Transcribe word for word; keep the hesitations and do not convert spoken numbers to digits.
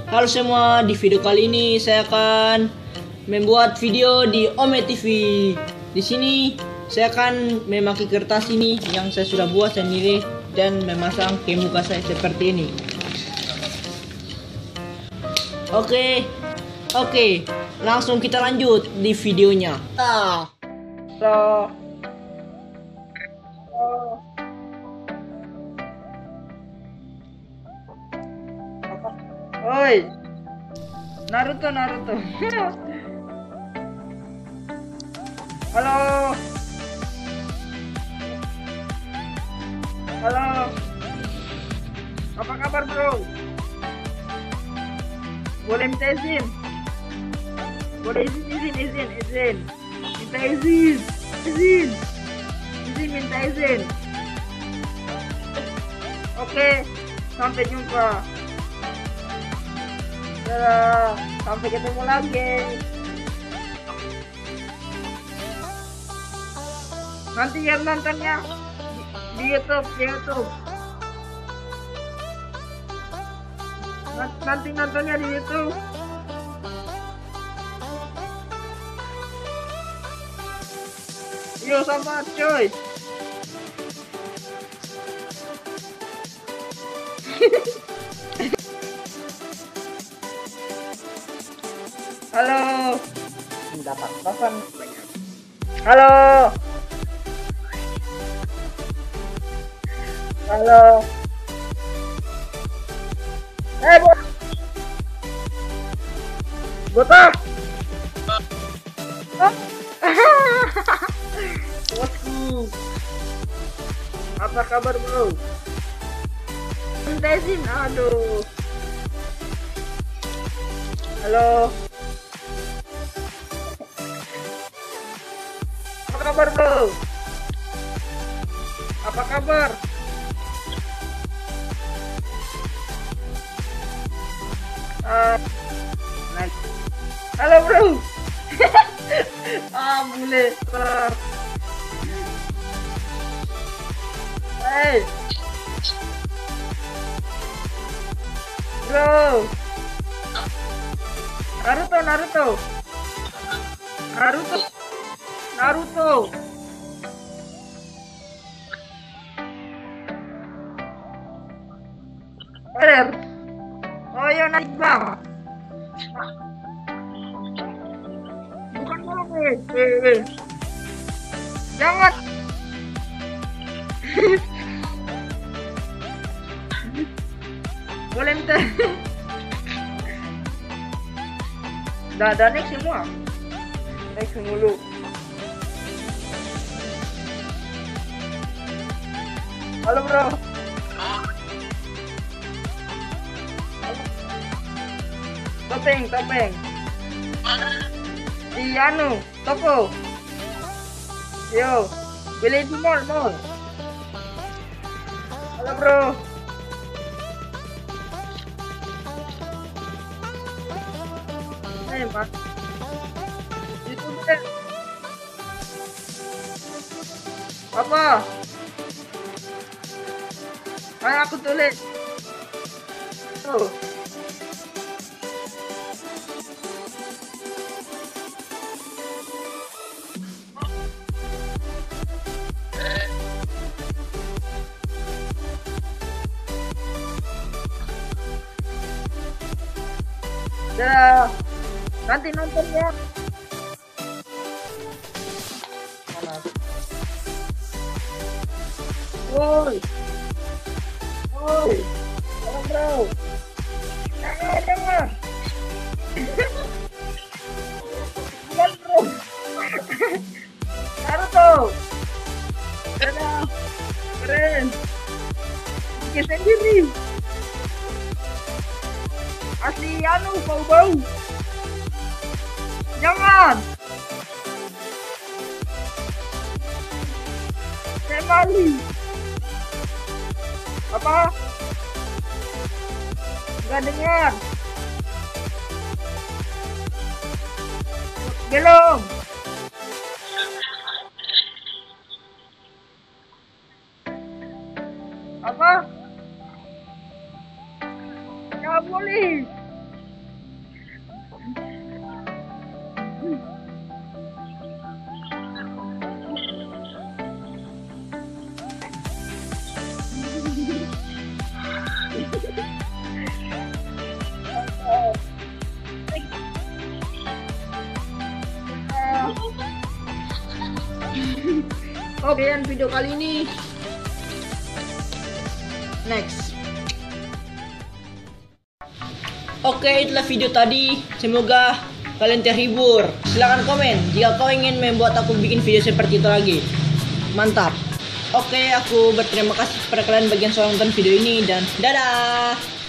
Halo semua, di video kali ini saya akan membuat video di Ome T V. Di sini saya akan memakai kertas ini yang saya sudah buat sendiri dan memasang ke muka saya seperti ini. Oke, oke, langsung kita lanjut di videonya. Ah, so. Oi, Naruto, Naruto. Halo, halo. Apa kabar bro? Boleh minta izin? Boleh izin, izin, izin, izin. Minta izin, izin, izin, minta izin. Oke, sampai jumpa. Dadah, sampai ketemu lagi. Nanti yang nontonnya di, di YouTube, di YouTube. Nanti nontonnya di YouTube. Yuk sama cuy. Halo. Mendapat telepon banyak. Halo. Halo. Eh, bu. Botak. Oh. Bosku. Apa kabar, bro? Mentesin, aduh. Halo. Apa kabar bro? Apa kabar? Uh, nice. Halo bro. Ah boleh. Hey. Bro. Naruto, Naruto. Naruto. Naruto. Er. Oh ya naik bang. Bukan malam eh. Eh, eh. Jangan. Boleh minta. Dah, dah naik semua. Naik semulu. Halo bro. Topeng, topeng. Di anu, toko. Yo, beli di mall, mall. Halo bro. Hey, Mas. Itu deh. Apa? Ayo aku tulis. Tuh. Dadah. Nanti nonton ya. Mana? Woi. Woi. Halo bro. Eh, dengar. Lihat bro. Naruto. Dadah. Keren. Bikin sendiri. Asli anu bau-bau. Jangan. Saya malu. Apa? Gak dengar. Belum. Apa? Nggak boleh. Oke, dan video kali ini next. Oke, itulah video tadi. Semoga kalian terhibur. Silahkan komen jika kau ingin membuat aku bikin video seperti itu lagi. Mantap. Oke, aku berterima kasih kepada kalian bagian sudah nonton video ini dan dadah.